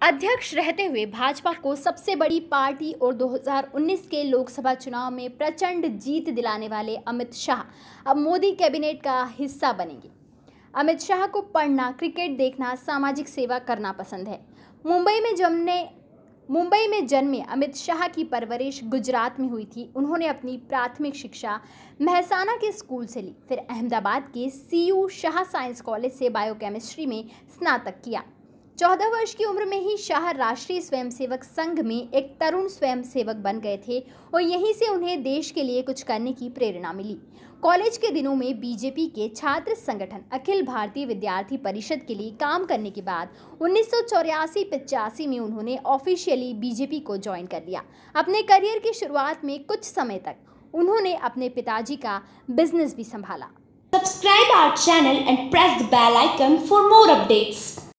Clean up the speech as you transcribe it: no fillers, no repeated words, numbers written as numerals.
अध्यक्ष रहते हुए भाजपा को सबसे बड़ी पार्टी और 2019 के लोकसभा चुनाव में प्रचंड जीत दिलाने वाले अमित शाह अब मोदी कैबिनेट का हिस्सा बनेंगे। अमित शाह को पढ़ना, क्रिकेट देखना, सामाजिक सेवा करना पसंद है। मुंबई में जन्मे अमित शाह की परवरिश गुजरात में हुई थी। उन्होंने अपनी प्राथमिक शिक्षा मेहसाना के स्कूल से ली, फिर अहमदाबाद के CU शाह साइंस कॉलेज से बायोकेमिस्ट्री में स्नातक किया। 14 वर्ष की उम्र में ही शाह राष्ट्रीय स्वयंसेवक संघ में एक तरुण स्वयंसेवक बन गए थे और यहीं से उन्हें देश के लिए कुछ करने की प्रेरणा मिली। कॉलेज के दिनों में BJP के छात्र संगठन अखिल भारतीय विद्यार्थी परिषद के लिए काम करने के बाद 1984-85 में उन्होंने ऑफिशियली BJP को ज्वाइन कर लिया। अपने करियर की शुरुआत में कुछ समय तक उन्होंने अपने पिताजी का बिजनेस भी संभाला। Subscribe our channel and press the bell icon for more updates.